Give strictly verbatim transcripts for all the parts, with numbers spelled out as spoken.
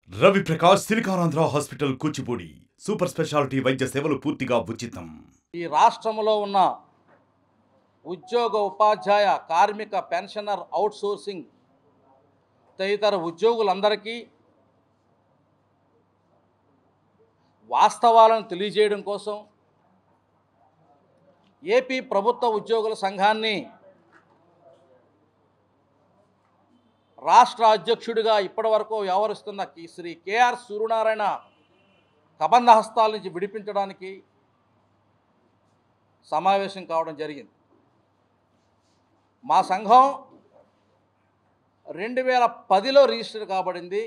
Ravi Prakash Siliconandhra hospital Kuchipudi super speciality వైద్య సేవలు పూర్తిగా ఉచితం. ఈ రాష్ట్రంలో ఉన్న ఉద్యోగ ఉపాధ్యాయ కార్మిక పెన్షనర్ అవుట్సోర్సింగ్ తదితర ఉద్యోగులందరికీ వాస్తవాలను తెలియజేయడం కోసం ఏపీ ప్రభుత్వ ఉద్యోగుల సంఘాన్ని రాష్ట్ర అధ్యక్షుడిగా ఇప్పటివరకు వ్యవహరిస్తున్న శ్రీ కేఆర్ సూర్యనారాయణ కబంధ హస్తాల నుంచి విడిపించడానికి సమావేశం కావడం జరిగింది. మా సంఘం రెండు వేల పదిలో రిజిస్టర్ కాబడింది.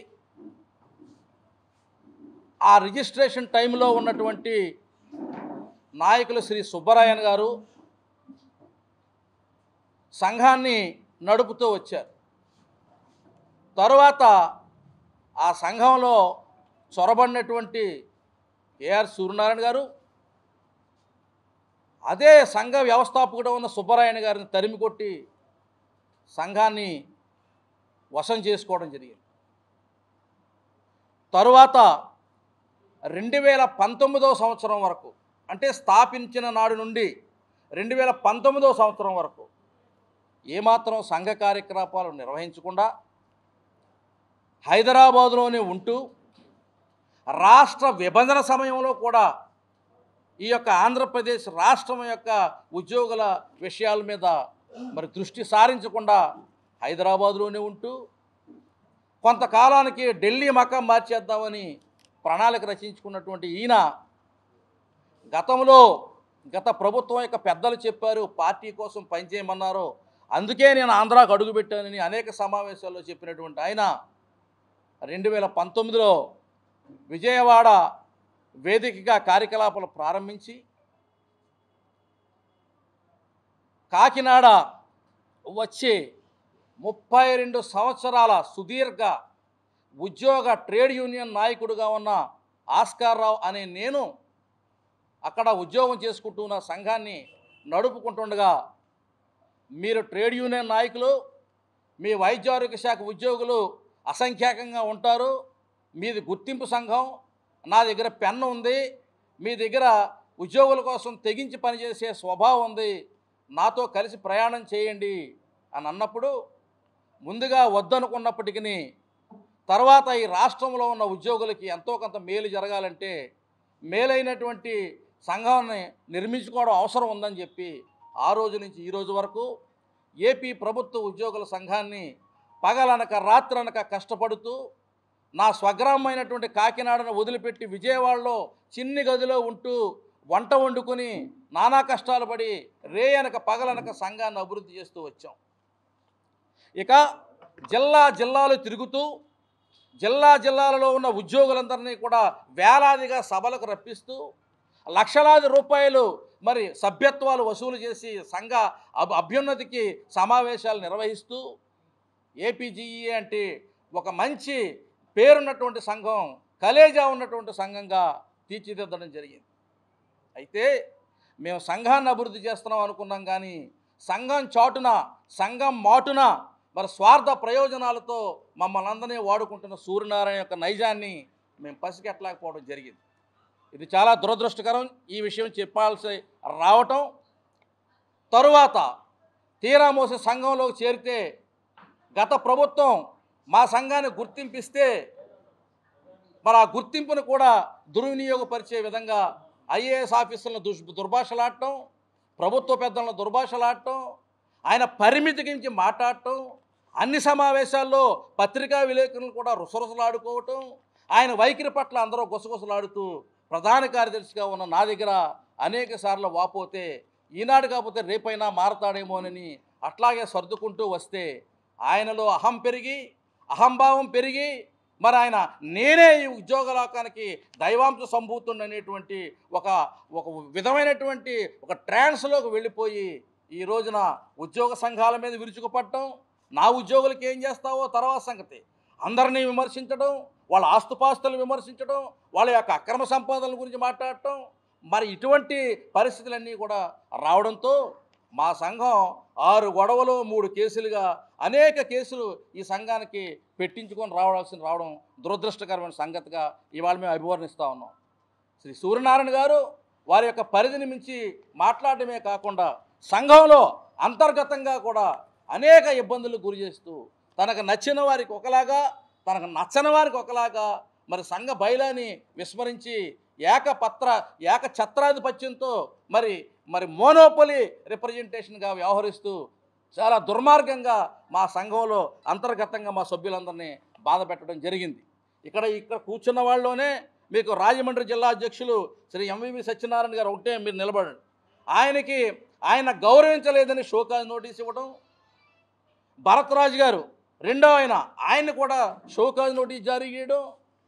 ఆ రిజిస్ట్రేషన్ టైంలో ఉన్నటువంటి నాయకులు శ్రీ సుబ్బరాయన్ గారు సంఘాన్ని నడుపుతూ వచ్చారు. తరువాత ఆ సంఘంలో చొరబడినటువంటి కేఆర్ సూర్యనారాయణ గారు అదే సంఘ వ్యవస్థాపకుడు ఉన్న సుబ్బరాయణ గారిని తరిమి కొట్టి సంఘాన్ని వశం చేసుకోవడం జరిగింది. తరువాత రెండు వేల పంతొమ్మిదవ సంవత్సరం వరకు, అంటే స్థాపించిన నాడు నుండి రెండు వేల పంతొమ్మిదవ సంవత్సరం వరకు ఏమాత్రం సంఘ కార్యకలాపాలు నిర్వహించకుండా హైదరాబాదులోనే ఉంటూ రాష్ట్ర విభజన సమయంలో కూడా ఈ యొక్క ఆంధ్రప్రదేశ్ రాష్ట్రం యొక్క ఉద్యోగుల విషయాల మీద మరి దృష్టి సారించకుండా హైదరాబాదులోనే ఉంటూ కొంతకాలానికి ఢిల్లీ మకాం మార్చేద్దామని ప్రణాళిక రచించుకున్నటువంటి ఈయన గతంలో గత ప్రభుత్వం యొక్క పెద్దలు చెప్పారు, పార్టీ కోసం పనిచేయమన్నారు, అందుకే నేను ఆంధ్రాకు అడుగుపెట్టానని అనేక సమావేశాల్లో చెప్పినటువంటి ఆయన రెండు వేల పంతొమ్మిదిలో విజయవాడ వేదికగా కార్యకలాపాలు ప్రారంభించి కాకినాడ వచ్చే ముప్పై రెండు సంవత్సరాల సుదీర్ఘ ఉద్యోగ ట్రేడ్ యూనియన్ నాయకుడిగా ఉన్న ఆస్కార్ రావు అనే నేను అక్కడ ఉద్యోగం చేసుకుంటూ ఉన్న సంఘాన్ని నడుపుకుంటుండగా, మీరు ట్రేడ్ యూనియన్ నాయకులు, మీ వైద్య ఆరోగ్య శాఖ ఉద్యోగులు అసంఖ్యాకంగా ఉంటారు, మీది గుర్తింపు సంఘం, నా దగ్గర పెన్ను ఉంది, మీ దగ్గర ఉద్యోగుల కోసం తెగించి పనిచేసే స్వభావం ఉంది, నాతో కలిసి ప్రయాణం చేయండి అని అన్నప్పుడు ముందుగా వద్దనుకున్నప్పటికీ తర్వాత ఈ రాష్ట్రంలో ఉన్న ఉద్యోగులకి ఎంతో కొంత మేలు జరగాలంటే మేలైనటువంటి సంఘాన్ని నిర్మించుకోవడం అవసరం ఉందని చెప్పి ఆ రోజు నుంచి ఈ రోజు వరకు ఏపీ ప్రభుత్వ ఉద్యోగుల సంఘాన్ని పగలనక రాత్రనక కష్టపడుతూ నా స్వగ్రామైనటువంటి కాకినాడను వదిలిపెట్టి విజయవాడలో చిన్ని గదిలో ఉంటూ వంట వండుకొని నానా కష్టాలు పడి రేయనక పగలనక సంఘాన్ని అభివృద్ధి చేస్తూ వచ్చాం. ఇక జిల్లా జిల్లాలు తిరుగుతూ జిల్లా జిల్లాలలో ఉన్న ఉద్యోగులందరినీ కూడా వేలాదిగా సభలకు రప్పిస్తూ లక్షలాది రూపాయలు మరి సభ్యత్వాలు వసూలు చేసి సంఘ అభ్యున్నతికి సమావేశాలు నిర్వహిస్తూ ఏపీజీఈఏ అంటే ఒక మంచి పేరున్నటువంటి సంఘం, కలేజా ఉన్నటువంటి సంఘంగా తీర్చిదిద్దడం జరిగింది. అయితే మేము సంఘాన్ని అభివృద్ధి చేస్తున్నాం అనుకున్నాం, కానీ సంఘం చాటున సంఘం మాటున మరి స్వార్థ ప్రయోజనాలతో మమ్మల్ని అందరినీ వాడుకుంటున్న సూర్యనారాయణ యొక్క నైజాన్ని మేము పసిగట్టలేకపోవడం జరిగింది. ఇది చాలా దురదృష్టకరం. ఈ విషయం చెప్పాల్సి రావటం, తరువాత తీరా మోసే సంఘంలోకి చేరితే గత ప్రభుత్వం మా సంఘాన్ని గుర్తింపిస్తే మరి ఆ గుర్తింపును కూడా దుర్వినియోగపరిచే విధంగా ఐఏఎస్ ఆఫీసర్లను దుష్ దుర్భాషలాడటం, ప్రభుత్వ పెద్దలను దుర్భాషలాడటం, ఆయన పరిమితి గురించి మాట్లాడటం, అన్ని సమావేశాల్లో పత్రికా విలేకరులను కూడా రుసరుసలాడుకోవటం, ఆయన వైఖరి పట్ల అందరూ గుసగుసలాడుతూ ప్రధాన కార్యదర్శిగా ఉన్న నా దగ్గర అనేక సార్లు వాపోతే ఈనాడు కాకపోతే రేపైనా మారతాడేమోనని అట్లాగే సర్దుకుంటూ వస్తే ఆయనలో అహం పెరిగి అహంభావం పెరిగి మరి ఆయన నేనే ఈ ఉద్యోగలోకానికి దైవాంశ సంభూతుడు అనేటువంటి ఒక ఒక విధమైనటువంటి ఒక ట్రాన్స్లోకి వెళ్ళిపోయి ఈ రోజున ఉద్యోగ సంఘాల మీద విరుచుకుపడటం, నా ఉద్యోగులకి ఏం చేస్తావో తర్వాత సంగతి, అందరినీ విమర్శించడం, వాళ్ళ ఆస్తుపాస్తులు విమర్శించడం, వాళ్ళ యొక్క అక్రమ సంపాదనల గురించి మాట్లాడటం, మరి ఇటువంటి పరిస్థితులన్నీ కూడా రావడంతో మా సంఘం ఆరు గొడవలు మూడు కేసులుగా అనేక కేసులు ఈ సంఘానికి పెట్టించుకొని రావాల్సిన రావడం దురదృష్టకరమైన సంగతిగా ఇవాళ మేము అభివర్ణిస్తూ ఉన్నాం. శ్రీ సూర్యనారాయణ గారు వారి యొక్క పరిధిని మించి మాట్లాడటమే కాకుండా సంఘంలో అంతర్గతంగా కూడా అనేక ఇబ్బందులకు గురి చేస్తూ తనకు నచ్చిన వారికి ఒకలాగా తనకు నచ్చని వారికి ఒకలాగా మరి సంఘ బయలాని విస్మరించి ఏకపత్ర ఏక ఛత్రాధిపత్యంతో మరి మరి మోనోపొలి రిప్రజెంటేషన్గా వ్యవహరిస్తూ చాలా దుర్మార్గంగా మా సంఘంలో అంతర్గతంగా మా సభ్యులందరినీ బాధ పెట్టడం జరిగింది. ఇక్కడ ఇక్కడ కూర్చున్న వాళ్ళలోనే మీకు రాజమండ్రి జిల్లా అధ్యక్షులు శ్రీ ఎంవివి సత్యనారాయణ గారు ఒకటే మీరు నిలబడండి. ఆయనకి ఆయన గౌరవించలేదని షోకాజ్ నోటీస్ ఇవ్వడం, భరత్రాజు గారు రెండో ఆయన ఆయన కూడా షోకాజ్ నోటీస్ జారీ చేయడం,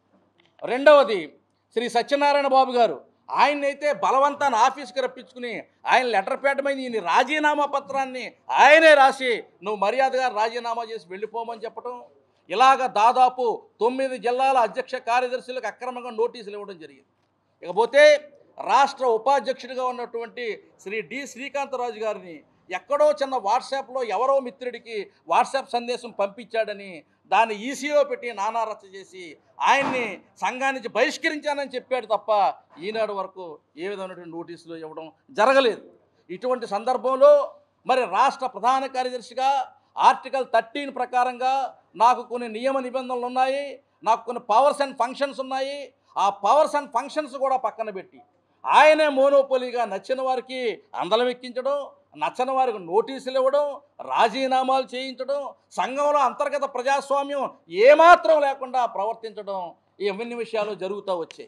రెండవది శ్రీ సత్యనారాయణ బాబు గారు ఆయనైతే బలవంతాన్ని ఆఫీస్కి రప్పించుకుని ఆయన లెటర్ పెట్టమని ఈయన రాజీనామా పత్రాన్ని ఆయనే రాసి నువ్వు మర్యాదగా రాజీనామా చేసి వెళ్ళిపోమని చెప్పడం, ఇలాగ దాదాపు తొమ్మిది జిల్లాల అధ్యక్ష కార్యదర్శులకు అక్రమంగా నోటీసులు ఇవ్వడం జరిగింది. ఇకపోతే రాష్ట్ర ఉపాధ్యక్షుడిగా ఉన్నటువంటి శ్రీ డి శ్రీకాంతరాజు గారిని ఎక్కడో చిన్న వాట్సాప్లో ఎవరో మిత్రుడికి వాట్సాప్ సందేశం పంపించాడని దాన్ని ఈసీలో పెట్టి నానా రచ్చ చేసి ఆయన్ని సంఘానికి బహిష్కరించానని చెప్పాడు తప్ప ఈనాడు వరకు ఏ విధమైనటువంటి నోటీసులు ఇవ్వడం జరగలేదు. ఇటువంటి సందర్భంలో మరి రాష్ట్ర ప్రధాన కార్యదర్శిగా ఆర్టికల్ థర్టీన్ ప్రకారంగా నాకు కొన్ని నియమ నిబంధనలు ఉన్నాయి, నాకు కొన్ని పవర్స్ అండ్ ఫంక్షన్స్ ఉన్నాయి. ఆ పవర్స్ అండ్ ఫంక్షన్స్ కూడా పక్కన పెట్టి ఆయనే మోనోపోలీగా నచ్చిన వారికి అందలం ఎక్కించడం, నచ్చని వారికి నోటీసులు ఇవ్వడం, రాజీనామాలు చేయించడం, సంఘంలో అంతర్గత ప్రజాస్వామ్యం ఏమాత్రం లేకుండా ప్రవర్తించడం, ఇవన్నీ విషయాలు జరుగుతూ వచ్చాయి.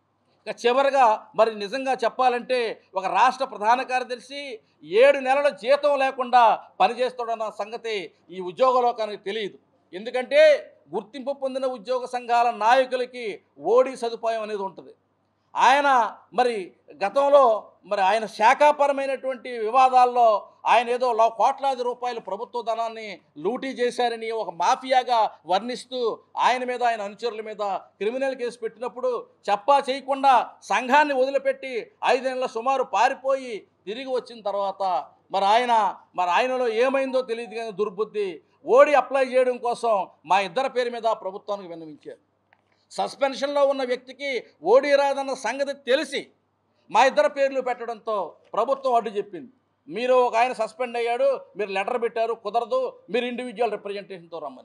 ఇక చివరిగా మరి నిజంగా చెప్పాలంటే ఒక రాష్ట్ర ప్రధాన కార్యదర్శి ఏడు నెలల జీతం లేకుండా పనిచేస్తాడన్న సంగతి ఈ ఉద్యోగ లోకానికి తెలియదు. ఎందుకంటే గుర్తింపు పొందిన ఉద్యోగ సంఘాల నాయకులకి ఓడీ సదుపాయం అనేది ఉంటుంది. ఆయన మరి గతంలో మరి ఆయన శాఖాపరమైనటువంటి వివాదాల్లో ఆయన ఏదో కోట్లాది రూపాయలు ప్రభుత్వ ధనాన్ని లూటీ చేశారని ఒక మాఫియాగా వర్ణిస్తూ ఆయన మీద ఆయన అనుచరుల మీద క్రిమినల్ కేసు పెట్టినప్పుడు చెప్పా చేయకుండా సంఘాన్ని వదిలిపెట్టి ఐదేళ్ల సుమారు పారిపోయి తిరిగి వచ్చిన తర్వాత మరి ఆయన మరి ఆయనలో ఏమైందో తెలియదు కానీ దుర్బుద్ధి ఓడి అప్లై చేయడం కోసం మా ఇద్దరి పేరు మీద ప్రభుత్వానికి విన్నవించారు. సస్పెన్షన్లో ఉన్న వ్యక్తికి ఓడి రాదన్న సంగతి తెలిసి మా ఇద్దరు పేర్లు పెట్టడంతో ప్రభుత్వం అడ్డు చెప్పింది. మీరు ఒక ఆయన సస్పెండ్ అయ్యాడు, మీరు లెటర్ పెట్టారు, కుదరదు, మీరు ఇండివిజువల్ రిప్రజెంటేషన్తో రమ్మని.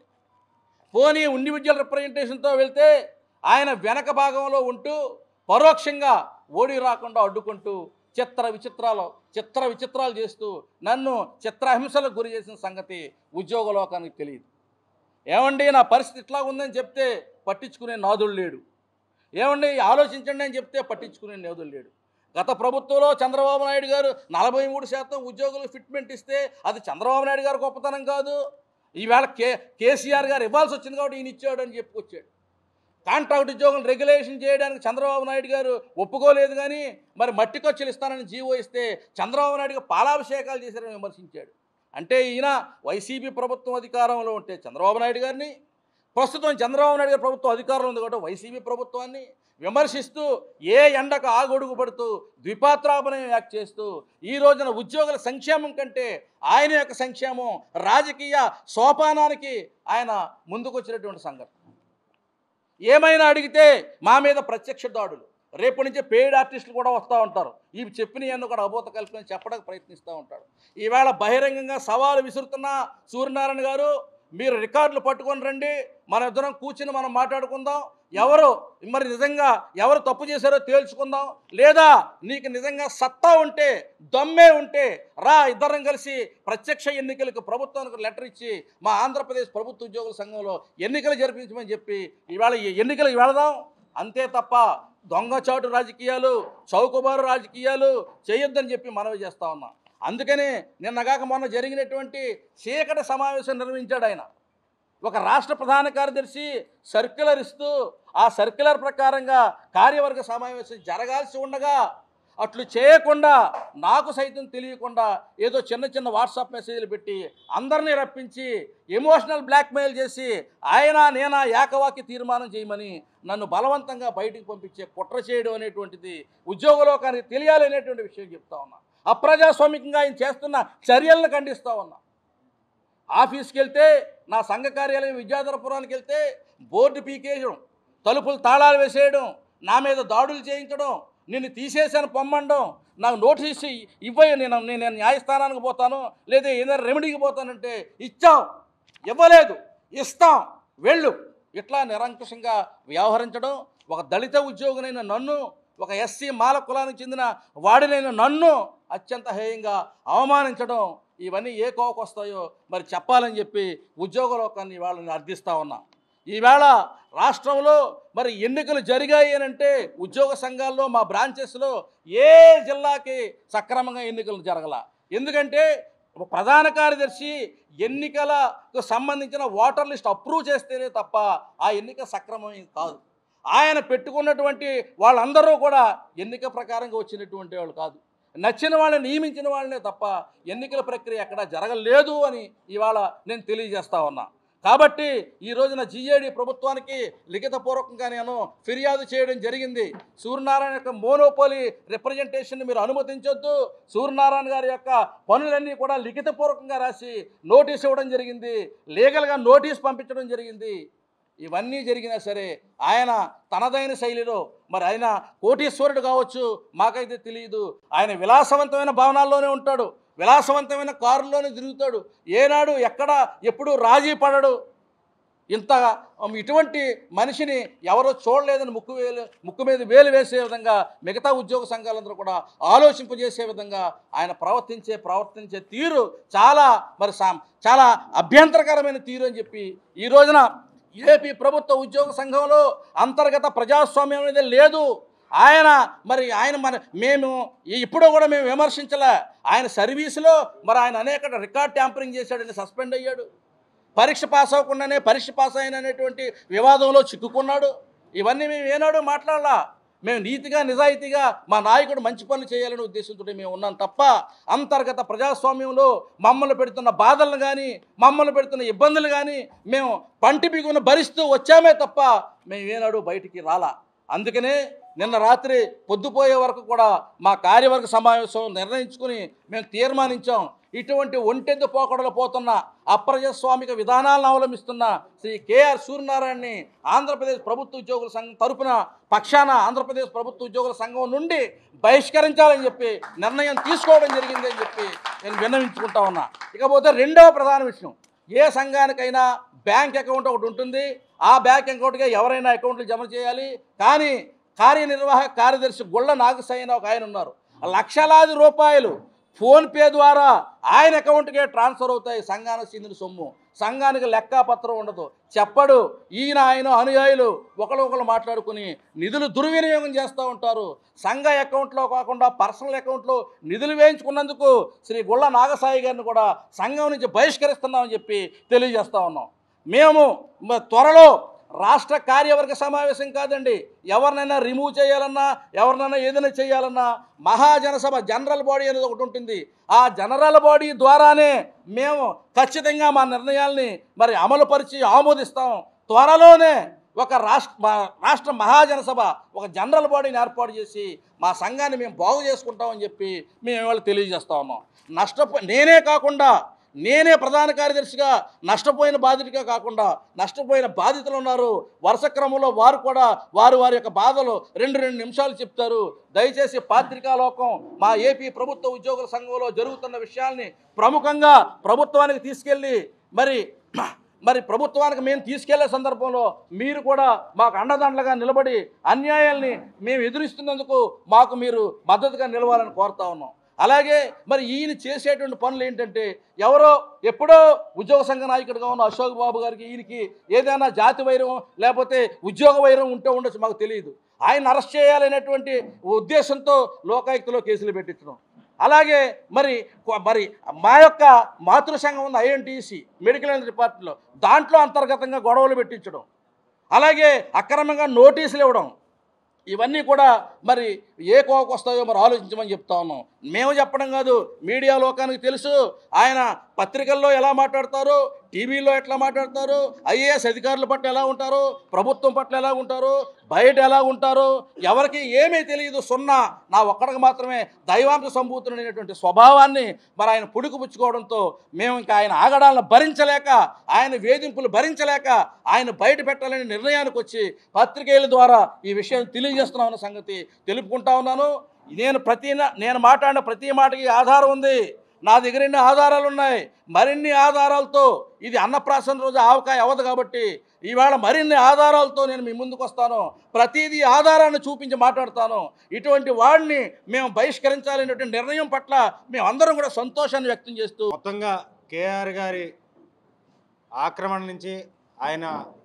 పోనీ ఇండివిజువల్ రిప్రజెంటేషన్తో వెళ్తే ఆయన వెనక భాగంలో ఉంటూ పరోక్షంగా ఓడి రాకుండా అడ్డుకుంటూ చిత్ర విచిత్రాలు చిత్ర విచిత్రాలు చేస్తూ నన్ను చిత్రహింసలకు గురి చేసిన సంగతి ఉద్యోగ లోకానికి తెలియదు. ఏమండి నా పరిస్థితి ఇట్లా ఉందని చెప్తే పట్టించుకునే నాదుడు లేడు, ఏమండి ఆలోచించండి అని చెప్తే పట్టించుకునే నాదుడు లేడు. గత ప్రభుత్వంలో చంద్రబాబు నాయుడు గారు నలభై మూడు శాతం ఉద్యోగులకు ఫిట్మెంట్ ఇస్తే అది చంద్రబాబు నాయుడు గారు గొప్పతనం కాదు, ఈవేళ కే కేసీఆర్ గారు ఇవ్వాల్సి వచ్చింది కాబట్టి ఈయన ఇచ్చాడు అని చెప్పుకొచ్చాడు. కాంట్రాక్ట్ ఉద్యోగులు రెగ్యులేషన్ చేయడానికి చంద్రబాబు నాయుడు గారు ఒప్పుకోలేదు, కానీ మరి మట్టి ఖర్చులు ఇస్తానని జీవో ఇస్తే చంద్రబాబు నాయుడు గారు పాలాభిషేకాలు చేశారని విమర్శించాడు. అంటే ఈయన వైసీపీ ప్రభుత్వం అధికారంలో ఉంటే చంద్రబాబు నాయుడు గారిని, ప్రస్తుతం చంద్రబాబు నాయుడు గారి ప్రభుత్వం అధికారంలో ఉంది కాబట్టి వైసీపీ ప్రభుత్వాన్ని విమర్శిస్తూ ఏ ఎండకు ఆగొడుగు పడుతూ ద్విపాత్రాభినయం యాక్ట్ చేస్తూ ఈ రోజున ఉద్యోగుల సంక్షేమం కంటే ఆయన యొక్క సంక్షేమం రాజకీయ సోపానానికి ఆయన ముందుకొచ్చినటువంటి సంఘటన. ఏమైనా అడిగితే మా మీద ప్రత్యక్ష దాడులు, రేపు నుంచి పెయిడ్ ఆర్టిస్టులు కూడా వస్తూ ఉంటారు, ఇవి చెప్పినవన్నీ కూడా అబోధ కల్పని చెప్పడానికి ప్రయత్నిస్తూ ఉంటాడు. ఈవేళ బహిరంగంగా సవాలు విసురుతున్న సూర్యనారాయణ గారు, మీరు రికార్డులు పట్టుకొని రండి, మన ఇద్దరం కూర్చుని మనం మాట్లాడుకుందాం, ఎవరు మరి నిజంగా ఎవరు తప్పు చేశారో తేల్చుకుందాం, లేదా నీకు నిజంగా సత్తా ఉంటే దమ్మే ఉంటే రా ఇద్దరం కలిసి ప్రత్యక్ష ఎన్నికలకు ప్రభుత్వానికి లెటర్ ఇచ్చి మా ఆంధ్రప్రదేశ్ ప్రభుత్వ ఉద్యోగుల సంఘంలో ఎన్నికలు జరిపించమని చెప్పి ఇవాళ ఈ ఎన్నికలకు వెళదాం. అంతే తప్ప దొంగచాటు రాజకీయాలు చౌకబారు రాజకీయాలు చేయొద్దని చెప్పి మనవి చేస్తా ఉన్నాం. అందుకని నిన్నగాక మొన్న జరిగినటువంటి చీకటి సమావేశం నిర్వహించాడు ఆయన. ఒక రాష్ట్ర ప్రధాన కార్యదర్శి సర్క్యులర్ ఇస్తూ ఆ సర్క్యులర్ ప్రకారంగా కార్యవర్గ సమావేశం జరగాల్సి ఉండగా అట్లు చేయకుండా నాకు సైతం తెలియకుండా ఏదో చిన్న చిన్న వాట్సాప్ మెసేజ్లు పెట్టి అందరినీ రప్పించి ఎమోషనల్ బ్లాక్మెయిల్ చేసి ఆయన నేనా ఏకవాక్య తీర్మానం చేయమని నన్ను బలవంతంగా బయటికి పంపించే కుట్ర చేయడం అనేటువంటిది ఉద్యోగలోకానికి తెలియాలి అనేటువంటి విషయం చెప్తా ఉన్నా. అప్రజాస్వామికంగా ఆయన చేస్తున్న చర్యలను ఖండిస్తూ ఉన్నా. ఆఫీస్కి వెళ్తే, నా సంఘ కార్యాలయం విద్యాధరపురానికి వెళ్తే బోర్డు పీకేయడం, తలుపులు తాళాలు వేసేయడం, నా మీద దాడులు చేయించడం, నిన్ను తీసేసాను పొమ్మండం, నాకు నోటీస్ ఇవ్వయి, నేను నేను న్యాయస్థానానికి పోతాను లేదా ఏదైనా రెమెడీకి పోతానంటే ఇచ్చాం, ఇవ్వలేదు, ఇస్తాం, వెళ్ళు, ఇట్లా నిరంకుశంగా వ్యవహరించడం, ఒక దళిత ఉద్యోగినైన నన్ను, ఒక ఎస్సీ మాల కులానికి చెందిన వాడినైన నన్ను అత్యంత హేయంగా అవమానించడం, ఇవన్నీ ఏ కోవకు వస్తాయో మరి చెప్పాలని చెప్పి ఉద్యోగ లోకాన్ని వాళ్ళని అర్థిస్తూ ఉన్నా. ఈవేళ రాష్ట్రంలో మరి ఎన్నికలు జరిగాయి అని అంటే ఉద్యోగ సంఘాల్లో మా బ్రాంచెస్లో ఏ జిల్లాకి సక్రమంగా ఎన్నికలు జరగల. ఎందుకంటే ప్రధాన కార్యదర్శి ఎన్నికలకు సంబంధించిన ఓటర్ లిస్ట్ అప్రూవ్ చేస్తేనే తప్ప ఆ ఎన్నిక సక్రమం కాదు. ఆయన పెట్టుకున్నటువంటి వాళ్ళందరూ కూడా ఎన్నిక ప్రకారంగా వచ్చినటువంటి వాళ్ళు కాదు, నచ్చిన వాళ్ళని నియమించిన వాళ్ళనే తప్ప ఎన్నికల ప్రక్రియ ఎక్కడా జరగలేదు అని ఇవాళ నేను తెలియజేస్తా ఉన్నా. కాబట్టి ఈ రోజున జిఏడి ప్రభుత్వానికి లిఖితపూర్వకంగా నేను ఫిర్యాదు చేయడం జరిగింది. సూర్యనారాయణ యొక్క మోనోపోలీ రిప్రజెంటేషన్ మీరు అనుమతించొద్దు, సూర్యనారాయణ గారి యొక్క పనులన్నీ కూడా లిఖితపూర్వకంగా రాసి నోటీస్ ఇవ్వడం జరిగింది, లీగల్గా నోటీస్ పంపించడం జరిగింది. ఇవన్నీ జరిగినా సరే ఆయన తనదైన శైలిలో, మరి ఆయన కోటీశ్వరుడు కావచ్చు మాకైతే తెలియదు, ఆయన విలాసవంతమైన భవనాల్లోనే ఉంటాడు, విలాసవంతమైన కారుల్లోనే తిరుగుతాడు, ఏనాడు ఎక్కడ ఎప్పుడు రాజీ పడడు. ఇంత ఇటువంటి మనిషిని ఎవరో చూడలేదని ముక్కు వేలు ముక్కు మీద వేలు వేసే విధంగా మిగతా ఉద్యోగ సంఘాలందరూ కూడా ఆలోచింపజేసే విధంగా ఆయన ప్రవర్తించే ప్రవర్తించే తీరు చాలా మరి చాలా అభ్యంతరకరమైన తీరు అని చెప్పి ఈ రోజున ఏపీ ప్రభుత్వ ఉద్యోగ సంఘంలో అంతర్గత ప్రజాస్వామ్యం అనేది లేదు. ఆయన మరి ఆయన మన మేము ఇప్పుడు కూడా మేము విమర్శించలే, ఆయన సర్వీసులో మరి ఆయన అనేక రికార్డ్ ట్యాంపరింగ్ చేశాడని సస్పెండ్ అయ్యాడు, పరీక్ష పాస్ అవ్వకుండానే పరీక్ష పాస్ అయిన అనేటువంటి వివాదంలో చిక్కుకున్నాడు. ఇవన్నీ మేము ఏనాడు మాట్లాడలా. మేము నీతిగా నిజాయితీగా మా నాయకుడు మంచి పనులు చేయాలనే ఉద్దేశంతో మేము ఉన్నాం తప్ప అంతర్గత ప్రజాస్వామ్యంలో మమ్మల్ని పెడుతున్న బాధలను కానీ మమ్మల్ని పెడుతున్న ఇబ్బందులు కానీ మేము పంటి బిగున భరిస్తూ వచ్చామే తప్ప మేము ఏనాడు బయటికి రాలా. అందుకనే నిన్న రాత్రి పొద్దుపోయే వరకు కూడా మా కార్యవర్గ సమావేశం నిర్ణయించుకుని మేము తీర్మానించాం, ఇటువంటి ఒంటెద్దు పోకడలు పోతున్న అప్రజాస్వామిక విధానాలను అవలంబిస్తున్న శ్రీ కేఆర్ సూర్యనారాయణని ఆంధ్రప్రదేశ్ ప్రభుత్వ ఉద్యోగుల సంఘం తరపున పక్షాన ఆంధ్రప్రదేశ్ ప్రభుత్వ ఉద్యోగుల సంఘం నుండి బహిష్కరించాలని చెప్పి నిర్ణయం తీసుకోవడం జరిగింది అని చెప్పి నేను విన్నవించుకుంటా ఉన్నా. ఇకపోతే రెండవ ప్రధాన విషయం, ఏ సంఘానికైనా బ్యాంక్ అకౌంట్ ఒకటి ఉంటుంది, ఆ బ్యాంక్ అకౌంట్గా ఎవరైనా అకౌంట్లు జమ చేయాలి. కానీ కార్యనిర్వాహక కార్యదర్శి గుళ్ళ నాగసాయి అని ఒక ఆయన ఉన్నారు, లక్షలాది రూపాయలు ఫోన్పే ద్వారా ఆయన అకౌంట్కే ట్రాన్స్ఫర్ అవుతాయి సంఘానికి చెందిన సొమ్ము. సంఘానికి లెక్కాపత్రం ఉండదు, చెప్పడు. ఈయన ఆయన అనుయాయులు ఒకరు ఒకరు మాట్లాడుకుని నిధులు దుర్వినియోగం చేస్తూ ఉంటారు. సంఘ అకౌంట్లో కాకుండా పర్సనల్ అకౌంట్లో నిధులు వేయించుకున్నందుకు శ్రీ గుళ్ళ నాగసాయి గారిని కూడా సంఘం నుంచి బహిష్కరిస్తున్నామని చెప్పి తెలియజేస్తూ ఉన్నాం. మేము త్వరలో రాష్ట్ర కార్యవర్గ సమావేశం కాదండి, ఎవరినైనా రిమూవ్ చేయాలన్నా ఎవరినైనా ఏదైనా చేయాలన్నా మహాజనసభ జనరల్ బాడీ అనేది ఒకటి ఉంటుంది. ఆ జనరల్ బాడీ ద్వారానే మేము ఖచ్చితంగా మా నిర్ణయాల్ని మరి అమలుపరిచి ఆమోదిస్తాం. త్వరలోనే ఒక రాష్ట్ర రాష్ట్ర మహాజనసభ ఒక జనరల్ బాడీని ఏర్పాటు చేసి మా సంఘాన్ని మేము బాగు చేసుకుంటామని చెప్పి మేము ఇవాళ తెలియజేస్తా ఉన్నాం. నష్టపో నేనే కాకుండా నేనే ప్రధాన కార్యదర్శిగా నష్టపోయిన బాధితుడిగా కాకుండా నష్టపోయిన బాధితులు ఉన్నారు. వరుస క్రమంలో వారు కూడా వారు వారి యొక్క బాధలు రెండు రెండు నిమిషాలు చెప్తారు. దయచేసి పాత్రికా లోకం మా ఏపీ ప్రభుత్వ ఉద్యోగుల సంఘంలో జరుగుతున్న విషయాల్ని ప్రముఖంగా ప్రభుత్వానికి తీసుకెళ్ళి మరి మరి ప్రభుత్వానికి మేము తీసుకెళ్లే సందర్భంలో మీరు కూడా మాకు అండదండలుగా నిలబడి అన్యాయాల్ని మేము ఎదురిస్తున్నందుకు మాకు మీరు మద్దతుగా నిలవాలని కోరుతా ఉన్నాం. అలాగే మరి ఈయన చేసేటువంటి పనులు ఏంటంటే ఎవరో ఎప్పుడో ఉద్యోగ సంఘ నాయకుడిగా ఉన్న అశోక్ బాబు గారికి ఈయనకి ఏదైనా జాతి వైరం లేకపోతే ఉద్యోగ వైరం ఉంటే ఉండొచ్చు, మాకు తెలియదు. ఆయన అరెస్ట్ చేయాలనేటువంటి ఉద్దేశంతో లోకాయుక్తలో కేసులు పెట్టించడం. అలాగే మరి మరి మా యొక్క మాతృ సంఘం ఉన్న ఐఎన్టీసీ మెడికల్ హెల్త్ డిపార్ట్మెంట్లో దాంట్లో అంతర్గతంగా గొడవలు పెట్టించడం, అలాగే అక్రమంగా నోటీసులు ఇవ్వడం, ఇవన్నీ కూడా మరి ఏ కోవకు వస్తాయో మరి ఆలోచించమని చెప్తా ఉన్నాం. మేము చెప్పడం కాదు, మీడియా లోకానికి తెలుసు ఆయన పత్రికల్లో ఎలా మాట్లాడతారో టీవీలో ఎట్లా మాట్లాడతారు, ఐఏఎస్ అధికారుల పట్ల ఎలా ఉంటారు, ప్రభుత్వం పట్ల ఎలా ఉంటారు, బయట ఎలా ఉంటారు, ఎవరికి ఏమీ తెలియదు. సున్నా నా ఒక్కడికి మాత్రమే దైవాంశ సంభూతుడైనటువంటి స్వభావాన్ని మరి ఆయన పుడుకుపుచ్చుకోవడంతో మేము ఇంకా ఆయన ఆగడాలను భరించలేక, ఆయన వేధింపులు భరించలేక ఆయన బయట పెట్టాలని నిర్ణయానికి వచ్చి పత్రికేయుల ద్వారా ఈ విషయాన్ని తెలియజేస్తున్నామన్న సంగతి తెలుపుకుంటా ఉన్నాను. నేను ప్రతి నేను మాట్లాడిన ప్రతి మాటకి ఆధారం ఉంది. నా దగ్గర ఎన్ని ఆధారాలు ఉన్నాయి. మరిన్ని ఆధారాలతో ఇది అన్నప్రాసన రోజు ఆవకాయ అవ్వదు కాబట్టి ఈవేళ మరిన్ని ఆధారాలతో నేను మీ ముందుకు వస్తాను. ప్రతిదీ ఆధారాన్ని చూపించి మాట్లాడతాను. ఇటువంటి వాడిని మేము బహిష్కరించాలనేటువంటి నిర్ణయం పట్ల మేము అందరం కూడా సంతోషాన్ని వ్యక్తం చేస్తూ మొత్తంగా కేఆర్ గారి ఆక్రమణ నుంచి, ఆయన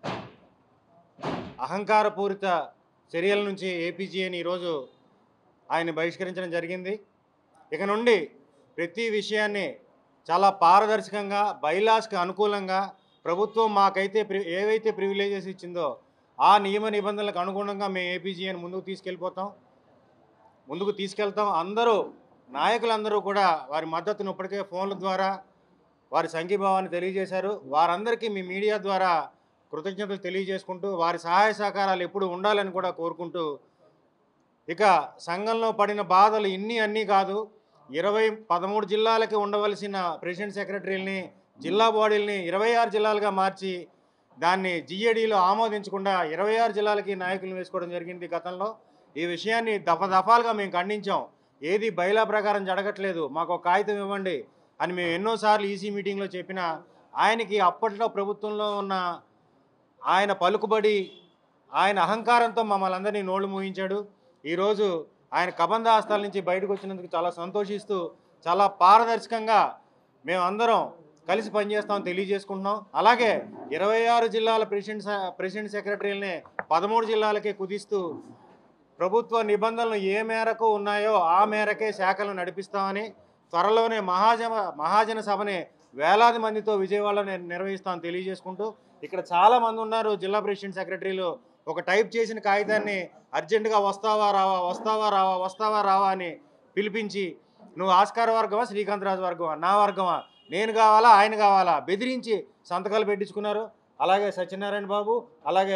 అహంకారపూరిత చర్యల నుంచి ఏపీజీఏని ఈరోజు ఆయన బహిష్కరించడం జరిగింది. ఇక నుండి ప్రతి విషయాన్ని చాలా పారదర్శకంగా, బైలాస్కి అనుకూలంగా ప్రభుత్వం మాకైతే ఏవైతే ప్రివిలేజెస్ ఇచ్చిందో ఆ నియమ నిబంధనలకు అనుగుణంగా మేము ఏపీజీఏని ముందుకు తీసుకెళ్ళిపోతాం ముందుకు తీసుకెళ్తాం అందరూ నాయకులందరూ కూడా వారి మద్దతును ఇప్పటికే ఫోన్ల ద్వారా వారి సంఘీభావాన్ని తెలియజేశారు. వారందరికీ మీ మీడియా ద్వారా కృతజ్ఞతలు తెలియజేసుకుంటూ వారి సహాయ సహకారాలు ఎప్పుడు ఉండాలని కూడా కోరుకుంటూ, ఇక సంఘంలో పడిన బాధలు ఇన్ని అన్నీ కాదు, ఇరవై పదమూడు జిల్లాలకి ఉండవలసిన ప్రెసిడెంట్ సెక్రటరీలని, జిల్లా బాడీలని ఇరవై ఆరు జిల్లాలుగా మార్చి దాన్ని జిఏడీలో ఆమోదించకుండా ఇరవై ఆరు జిల్లాలకి నాయకులను వేసుకోవడం జరిగింది గతంలో. ఈ విషయాన్ని దఫదఫాలుగా మేము ఖండించాం. ఏది బైలా ప్రకారం జరగట్లేదు, మాకు ఒక కాగితం ఇవ్వండి అని మేము ఎన్నోసార్లు ఈసీ మీటింగ్లో చెప్పినా ఆయనకి అప్పట్లో ప్రభుత్వంలో ఉన్న ఆయన పలుకుబడి, ఆయన అహంకారంతో మమ్మల్ని అందరినీ నోళ్లు మూయించాడు. ఈరోజు ఆయన కబంధ హస్తాల నుంచి బయటకు వచ్చినందుకు చాలా సంతోషిస్తూ చాలా పారదర్శకంగా మేము అందరం కలిసి పనిచేస్తామని తెలియజేసుకుంటున్నాం. అలాగే ఇరవై ఆరు జిల్లాల ప్రెసిడెంట్ ప్రెసిడెంట్ సెక్రటరీలని పదమూడు జిల్లాలకే కుదిస్తూ ప్రభుత్వ నిబంధనలు ఏ మేరకు ఉన్నాయో ఆ మేరకే శాఖలు నడిపిస్తామని, త్వరలోనే మహాజన మహాజన సభని వేలాది మందితో విజయవాడలో నిర్వహిస్తామని తెలియజేసుకుంటూ, ఇక్కడ చాలామంది ఉన్నారు జిల్లా ప్రెసిడెంట్ సెక్రటరీలు. ఒక టైప్ చేసిన కాగితాన్ని అర్జెంటుగా వస్తావా రావా వస్తావా రావా వస్తావా రావా అని పిలిపించి, నువ్వు ఆస్కార్ వర్గమా శ్రీకాంత్ రాజు వర్గమా నా వర్గమా నేను కావాలా ఆయన కావాలా బెదిరించి సంతకాలు పెట్టించుకున్నారు. అలాగే సత్యనారాయణ బాబు, అలాగే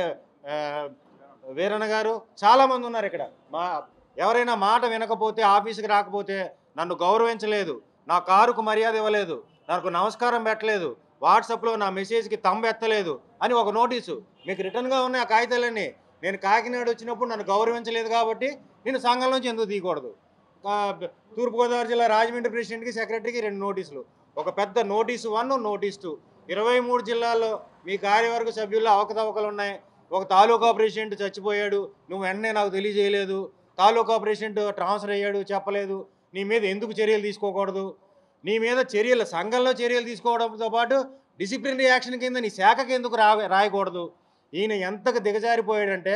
వీరన్న గారు, చాలామంది ఉన్నారు ఇక్కడ. మా ఎవరైనా మాట వినకపోతే, ఆఫీస్కి రాకపోతే నన్ను గౌరవించలేదు, నా కారుకు మర్యాద ఇవ్వలేదు, నాకు నమస్కారం పెట్టలేదు, వాట్సాప్లో నా మెసేజ్కి తంబు ఎత్తలేదు అని ఒక నోటీసు మీకు రిటర్న్గా ఉన్నాయి. ఆ కాగితాలన్నీ నేను కాకినాడ వచ్చినప్పుడు నన్ను గౌరవించలేదు కాబట్టి నేను సంఘం నుంచి ఎందుకు తీయకూడదు. తూర్పుగోదావరి జిల్లా రాజమండ్రి ప్రెసిడెంట్కి సెక్రటరీకి రెండు నోటీసులు, ఒక పెద్ద నోటీసు వన్, నోటీస్ టూ. ఇరవై మూడు జిల్లాల్లో మీ కార్యవర్గ సభ్యుల్లో అవకతవకలు ఉన్నాయి. ఒక తాలూకా ప్రెసిడెంట్ చచ్చిపోయాడు, నువ్వు వెంటనే నాకు తెలియజేయలేదు. తాలూకా ప్రెసిడెంట్ ట్రాన్స్ఫర్ అయ్యాడు, చెప్పలేదు. నీ మీద ఎందుకు చర్యలు తీసుకోకూడదు, నీ మీద చర్యలు సంఘంలో చర్యలు తీసుకోవడంతో పాటు డిసిప్లినరీ యాక్షన్ కింద నీ శాఖకి ఎందుకు రా రాయకూడదు. ఈయన ఎంతకు దిగజారిపోయాడంటే,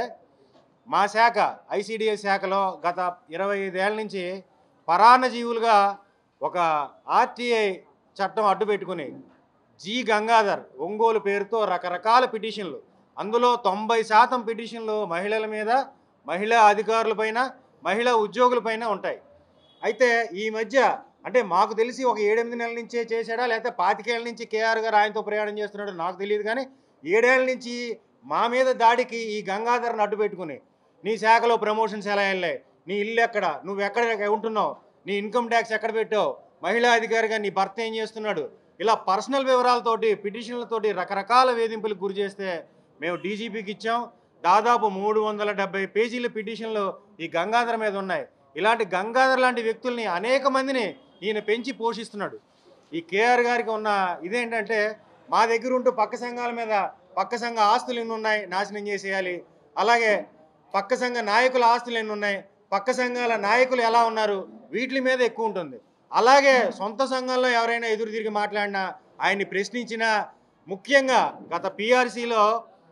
మా శాఖ ఐసీడీఎస్ శాఖలో గత ఇరవై ఐదేళ్ల నుంచి పరాన్నజీవులుగా ఒక ఆర్టీఐ చట్టం అడ్డు పెట్టుకుని జి గంగాధర్ ఒంగోలు పేరుతో రకరకాల పిటిషన్లు, అందులో తొంభై శాతం పిటిషన్లు మహిళల మీద, మహిళా అధికారులపైన, మహిళా ఉద్యోగులపైన ఉంటాయి. అయితే ఈ మధ్య అంటే మాకు తెలిసి ఒక ఏడెనిమిది నెలల నుంచే చేశాడా లేకపోతే పాతికేళ్ల నుంచి కేఆర్ గారు ఆయనతో ప్రయాణం చేస్తున్నాడు నాకు తెలియదు, కానీ ఏడేళ్ల నుంచి మా మీద దాడికి ఈ గంగాధర్ని అడ్డు పెట్టుకుని, నీ శాఖలో ప్రమోషన్స్ ఎలా వెళ్ళాయి, నీ ఇల్లు ఎక్కడ, నువ్వు ఎక్కడ ఉంటున్నావు, నీ ఇన్కమ్ ట్యాక్స్ ఎక్కడ పెట్టావు, మహిళా అధికారిగా నీ భర్త ఏం చేస్తున్నాడు, ఇలా పర్సనల్ వివరాలతోటి పిటిషన్లతోటి రకరకాల వేధింపులకు గురి చేస్తే మేము డీజీపీకి ఇచ్చాం. దాదాపు మూడు వందల డెబ్బై పేజీల పిటిషన్లు ఈ గంగాధర్ మీద ఉన్నాయి. ఇలాంటి గంగాధర్ లాంటి వ్యక్తుల్ని అనేక మందిని ఈయన పెంచి పోషిస్తున్నాడు. ఈ కేఆర్ గారికి ఉన్న ఇదేంటంటే, మా దగ్గర ఉంటూ పక్క సంఘాల మీద పక్క సంఘ ఆస్తులు ఎన్ని ఉన్నాయి నాశనం చేసేయాలి, అలాగే పక్క సంఘ నాయకుల ఆస్తులు ఎన్ని ఉన్నాయి, పక్క సంఘాల నాయకులు ఎలా ఉన్నారు, వీటి మీద ఎక్కువ ఉంటుంది. అలాగే సొంత సంఘంలో ఎవరైనా ఎదురు తిరిగి మాట్లాడినా, ఆయన్ని ప్రశ్నించినా, ముఖ్యంగా గత పీఆర్సీలో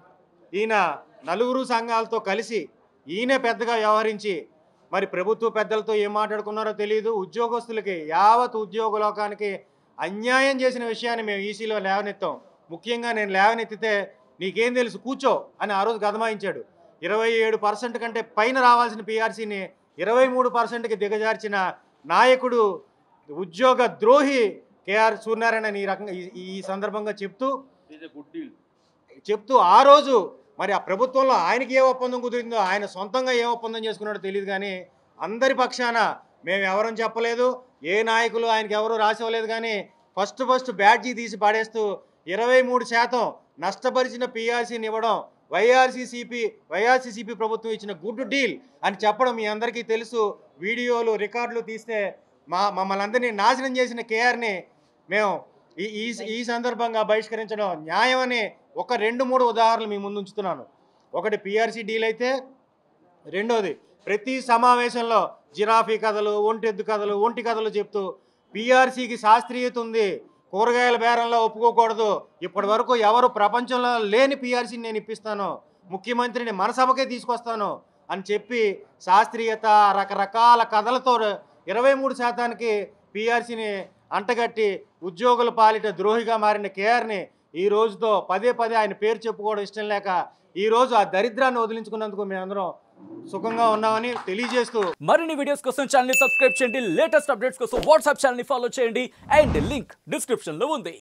ఈయన నలుగురు సంఘాలతో కలిసి ఈయనే పెద్దగా వ్యవహరించి, మరి ప్రభుత్వ పెద్దలతో ఏం మాట్లాడుకున్నారో తెలియదు, ఉద్యోగస్తులకి యావత్ ఉద్యోగ లోకానికి అన్యాయం చేసిన విషయాన్ని మేము ఈసీలో లేవనెత్తాం. ముఖ్యంగా నేను లేవనెత్తితే నీకేం తెలుసు కూర్చో అని ఆ రోజు గదమాయించాడు. ఇరవై ఏడు పర్సెంట్ కంటే పైన రావాల్సిన పీఆర్సీని ఇరవై మూడు పర్సెంట్కి దిగజార్చిన నాయకుడు, ఉద్యోగ ద్రోహి కేఆర్ సూర్యనారాయణ ఈ రకంగా ఈ- ఈ సందర్భంగా చెప్తూ గుడ్ డీల్. చెప్తూ ఆ రోజు మరి ఆ ప్రభుత్వంలో ఆయనకి ఏ ఒప్పందం కుదిరిందో, ఆయన సొంతంగా ఏ ఒప్పందం చేసుకున్నాడో తెలియదు, కానీ అందరి పక్షాన మేము ఎవరని చెప్పలేదు, ఏ నాయకులు ఆయనకి ఎవరు రాసివ్వలేదు, కానీ ఫస్ట్ ఫస్ట్ బ్యాడ్జీ తీసి పాడేస్తూ ఇరవై మూడు శాతం నష్టపరిచిన పీఆర్సీని ఇవ్వడం వైఆర్సీసీపీ వైఆర్సీసీపీ ప్రభుత్వం ఇచ్చిన గుడ్ డీల్ అని చెప్పడం మీ అందరికీ తెలుసు. వీడియోలు రికార్డులు తీస్తే మా మమ్మల్ని అందరినీ నాశనం చేసిన కేఆర్ని మేము ఈ ఈ ఈ సందర్భంగా బహిష్కరించడం న్యాయమని ఒక రెండు మూడు ఉదాహరణలు మీ ముందు ఉంచుతున్నాను. ఒకటి పీఆర్సీ డీల్ అయితే, రెండోది ప్రతి సమావేశంలో జిరాఫీ కథలు, ఒంటెద్దు కథలు, ఒంటి కథలు చెప్తూ పీఆర్సీకి శాస్త్రీయత ఉంది, కూరగాయల బేరంలో ఒప్పుకోకూడదు, ఇప్పటి వరకు ఎవరు ప్రపంచంలో లేని పీఆర్సీని నేను ఇప్పిస్తాను, ముఖ్యమంత్రిని మన సభకే తీసుకొస్తాను అని చెప్పి శాస్త్రీయత రకరకాల కథలతో ఇరవై మూడు శాతానికి పీఆర్సీని అంటగట్టి ఉద్యోగుల పాలిట ద్రోహిగా మారిన కేఆర్ని ఈ రోజుతో పదే పదే ఆయన పేరు చెప్పుకోవడం ఇష్టం లేక ఈరోజు ఆ దరిద్రాన్ని వదిలించుకున్నందుకు మేమందరం సుఖంగా ఉన్నామని తెలియజేస్తూ మరిన్ని వీడియోస్ కోసం ఛానల్ ని సబ్స్క్రైబ్ చేయండి, లేటెస్ట్ అప్డేట్స్ కోసం వాట్సాప్ ఛానల్ ని ఫాలో చేయండి అండ్ లింక్ డిస్క్రిప్షన్ లో ఉంది.